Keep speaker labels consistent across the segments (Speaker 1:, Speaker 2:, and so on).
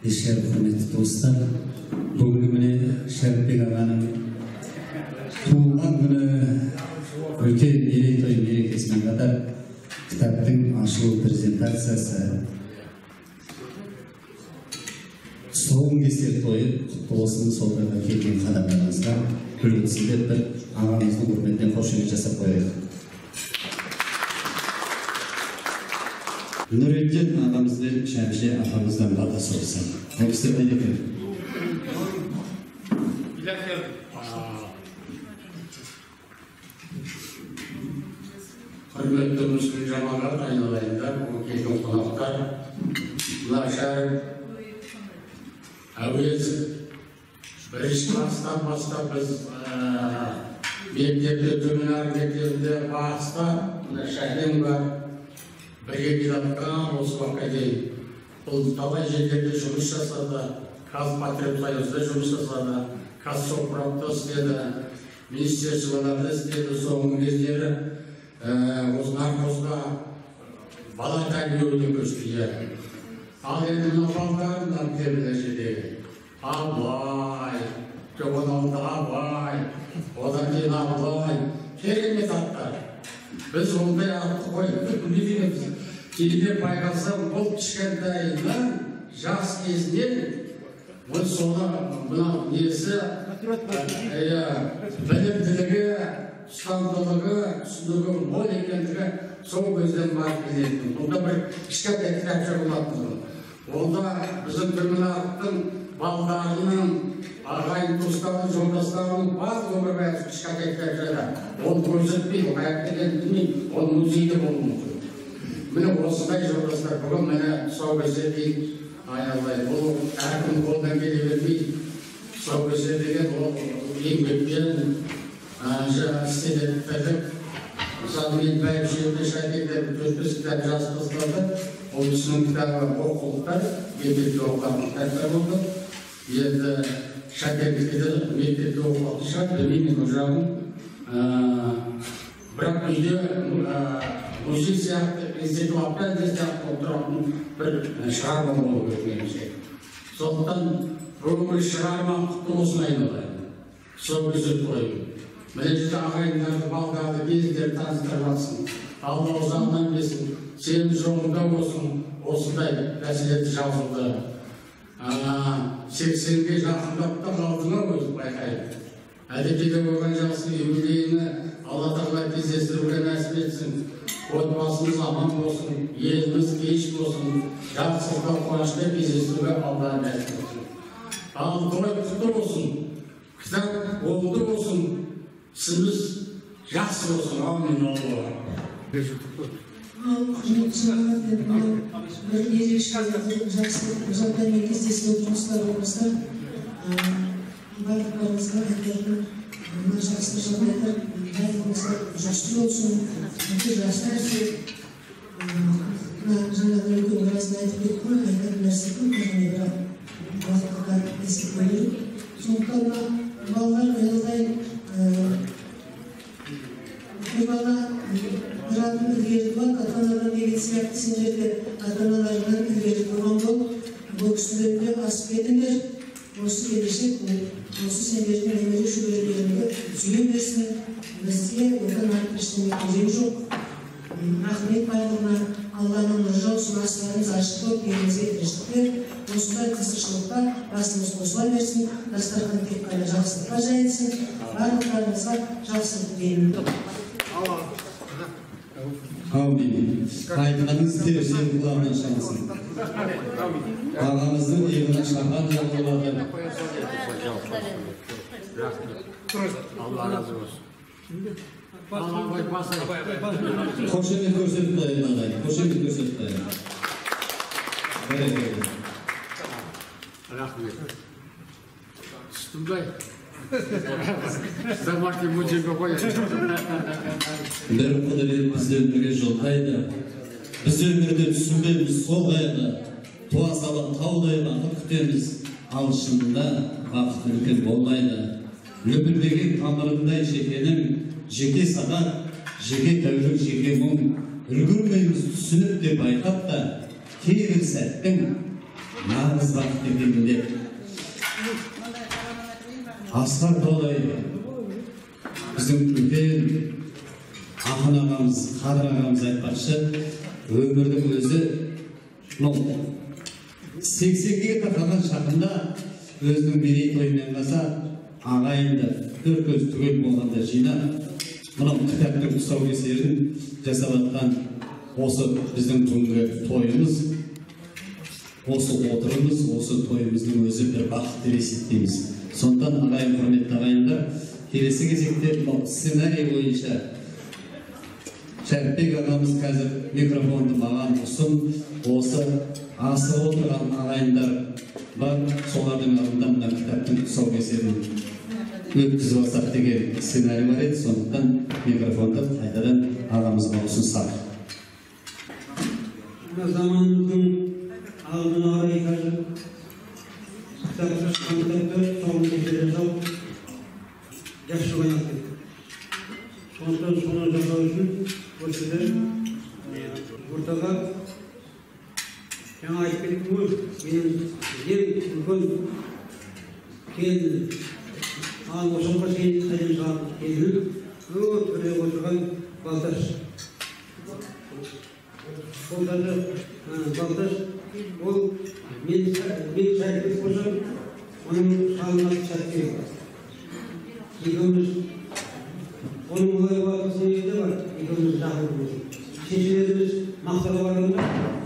Speaker 1: Ишер құрметті достар, бүгінгі міне Шәріпбек ағаның туылған күні өте мерейтой мерекесімен қатар кітаптың ашылу презентациясы тұсауын кесер тойы құтты болсын. Сол тойға келген қадамдарыңызға үлгісінде бір ағамыздың құрметіне қошемет жасап қояйық. Нұриддин ағамызбен Шәмші апамыздан батасы болсын. Ол кісі қайда екен?
Speaker 2: Құрметті мүслім жамағат айналайындар, келген қонақтар, мына Шәріп әуезов бірінші класстан бастап біз мектепте, төменар мектебінде баста мына Шәкен бар, бірге келатқан осы уақытқа дейін. Бұл талай жерлерде жұмыс жасады, Қазпотребсоюзда жұмыс жасады, Қазсоқпропта істеді, министерстволарда істеді. Соңғы кездері осы нарқозға бала тәрбиелеуге көшті. Ал енді мына балдарынан келді жердегі Абай, одан алды Абай, одан кейін Абай, керемет аттар. Біз ондай атты қойып білмейміз. Кейде байқасам, бұл кішкентайынан жас кезінен бұл соны мына несі білімділігі, ұстамдылығы, түсінігі мол екендігі сол көзден барып келетін. Онда бір кішкентай кітапша болатын. Онда біздің Төменарықтың балдарының, ағайын туыстарының, жолдастарының барлық өмірбаяны кішкентай кітапшада. Оны көрсетпейді, қаяқтеген білмейді, оны музейде болуы мүмкін. Міне осындай жолдастар бүгін мені тұсаукесер дейін айналайын. Ол әркім қолдан келе бермейді. Тұсаукесер деген ол еңбекпен істедік. Мысалы мен бәйбішемде Шәкендердің 4-5 кітап жазып тастады. Ол кісінің кітабы оқулықтар, мектепте оқыған кітаптар болды. Енді Шәкендерді мектепте оқыған шығар, білмеймін ол жағын. Бірақ үйде музей сияқты, интеллектуалды сияқты отыратын бір шығарма болу керек меніңше. Сондықтан бүгінгі шығарма құтты болсын айналайын. Тұсаукесер тойы. Міне ағайындарды, балдарды, кездерді таныстырып жатсын. Алла ұзағынан берсін, сенің жолыңда болсын, осындай мәселелерді жазылды. 80-ге жақындап та қалдыңа өзі байқайды. Әдекеде болған жақсы юбилейні Алла тағала кездестіруге нәсіп етсін. Отбасымыз аман болсын, еліміз кеш болсын, жақсылықта қуанышта кездестіруге Алла нәсіп етсін. Ал той құтты болсын, кітап оңды болсын, ісіміз жақсы болсын. Амин Алла.
Speaker 3: Ерекше жақсы жағдаймен кездесіп жұмыстар болмаса, барлықтарыңызға айтатын мына жақсы жағдайлар барлығыңызға жақсы болсын, жақсы нәрсе. Жаңағы үлкен біразын айтып кеттім, айтатын нәрсе көп, бірақ уақытқа ескіп қойып. Сондықтан балалар айналайын бала бұранын ілгері туады, ата-анадан деген сияқты сендерде ата-аналарынан ілгері тұрған бол. Бұл кісілерге асып кетіңдер. Осы келешек, осы сендердің немере шөберелеріңді сүйе берсін. Бізде одан артық ештеңе керек жоқ. Рахмет барлығына, Алланың нұры жаусын, астарыңыз ашық болып, еліңізге тіршіліктер. Осындай қызықшылыққа басымыз қосыла берсін, дастархан тек қана жақсылыққа жайылсын. Барлықтарыңызға жақсылық тілеймін.
Speaker 1: Amin. Айтқаныңыз терісен құлағынан шалсын. Ағамыздың иығына шақан жағылады.
Speaker 2: Алла разы болсын.
Speaker 1: Қошемет көрсетіп қойын ағай. Қошемет көрсетіп қойын.
Speaker 2: Рахмет. Түстімбай. Замарки мөжеге қойын.
Speaker 1: Бір құдырет бізді өмірге жолдайды. Біз өмірде түсінбейміз сол қайғы. Туа салып таудай бақыт күтеміз. Ал шынында бақыт үлкен болмайды. Өмірдегі тамырындай жекенім, жеке сағат, жеке тәулік, жеке мұң. Үлгірмейміз түсініп деп байқап та, кейбір сәттің nağız baqıt ekendip Asqar Тоолай біздің үлкен ақын ағамыз, Қадыр ағамыз айтпақшы, өмірдің өзі 80-ге тақаған шағында өзінің мерейтойымен қоса ағайынды төрт көз түгел болғанда жинап, мынау кітаптың тұсаукесерін жасап жатқан осы біздің бүгінгі тойымыз, осы отырымыз, осы тойымыздың өзі бір бақыт деп есептейміз. Сондықтан ағайын, құрметті ағайындар, келесі кезекте сценарий бойынша Шәріпбек ағамыз қазір микрофонды маған ұсын, осы асып отырған ағайындар бар, солардың алдында мына кітаптың тұсаукесерін өткізіп алсақ деген сценарий бар еді. Сондықтан микрофонды қайтадан ағамызға ұсынсақ.
Speaker 4: Заманымыздың алдына қарай қазір кітапты шыққандарды соңғы кездері жасау жақсы қойнап кетті. Сондықтан соны жасау үшін осы жерде ортаға жаңа айтып кеттім ғой, менің ең үлкен келінім. Ал осыға сен қайдан салып келінім, төрде отырған Балташ. Балташ, ол мен Шәріпбек болсам, оның салынатын Шәріпбек. Екеуміз оның олай батысы еді бар, екеуміз жақын болдық. Шешелеріміз мақтаға барғанда,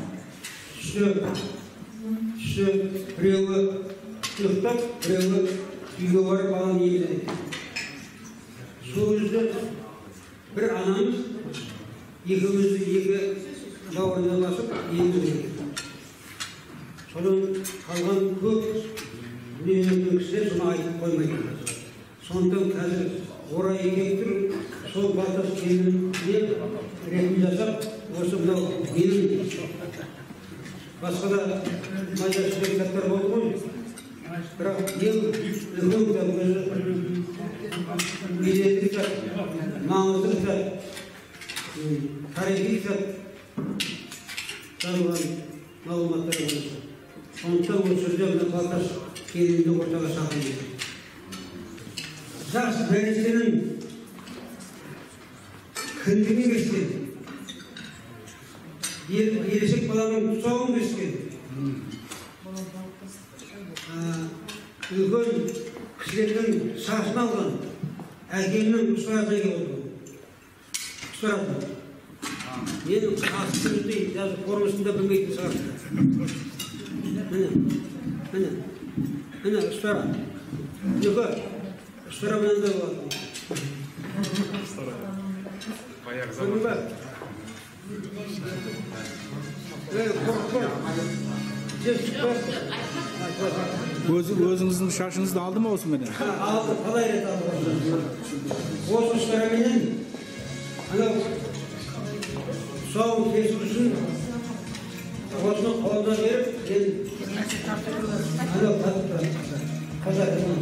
Speaker 4: түсі біреуі ұйықтап, біреуі үйге барып баланы емізеді. Сол кезде бір анамыз екеумізді екі бауырына басып емізеді. Содан қалған көп дүниелердің кісілер соны айтып қоймайды. Сондықтан қазір орайы келіп тұр, сол Балташ келініне ретін жасап, осы мынау менің басқа да майдашылық кітаптар болды ғой. Бірақ ең үлкен кітап өзі беделді кітап, маңызды кітап, тарихи кітап жазылған мағлұматтар бойынша. Сондықтан осы жерде мына Балташ келінді ортаға шақырды. Жас бәрістенің кіндігін кескен, ересек баланың тұсауын кескен, үлкен кісілердің шашын алған әкемнің ұстаразы болды. Ұстаразы. Менің қасымды жазып формасында білмейтін шығар. Міне, ұстара. Үлгі. Ұстара мынандай болады. Көрдің ба?
Speaker 5: Өзіңіздің шашыңызды алды ма осы менен?
Speaker 4: Алды, қалай рет алды. Осы ұстараменен анау тұсауын кесіп үшін осыны қолына беріп, анау қазақтың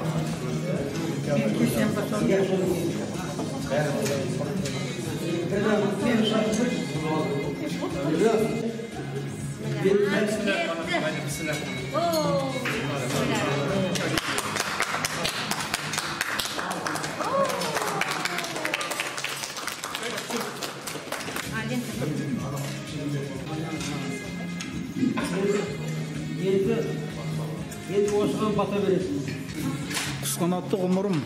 Speaker 4: енді осыған бата бересің.
Speaker 5: Құсқанатты ғұмырым.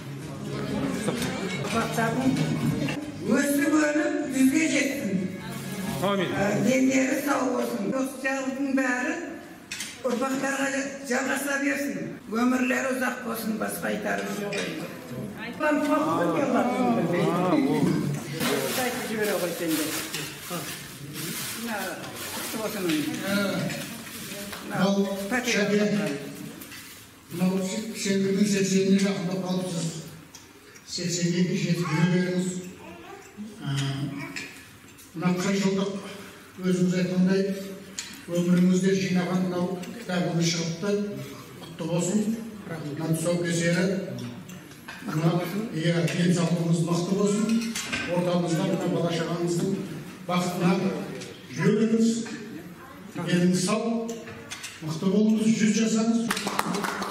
Speaker 6: Өсіп өніп бізге жетсін.
Speaker 5: Амин.
Speaker 6: Дендері сау болсын. Осы жағдың бәрі ұрпақтарға жалғаса берсін. Өмірлері ұзақ болсын, басқа айтарым жоқ. Айтқан қоқпын келмасын. Айтып жібере ғой сенде.
Speaker 2: Ал Шәке, мынау сендердің 80-іне жақындап қалыпсыз. 80-ге жетіп жүре беріңіз. Мынау қай жылдық өзіңіз айтқандай өміріңізде жинаған мынау кітабыңыз шығыпты. Құтты болсын. Мына тұсаукесері, денсаулығыңыз мықты болсын. Ортамызда мына бала-шағаңыздың бақытына жүре беріңіз. Деніңіз сау. Мықты болыңыз, 100 жасаңыз.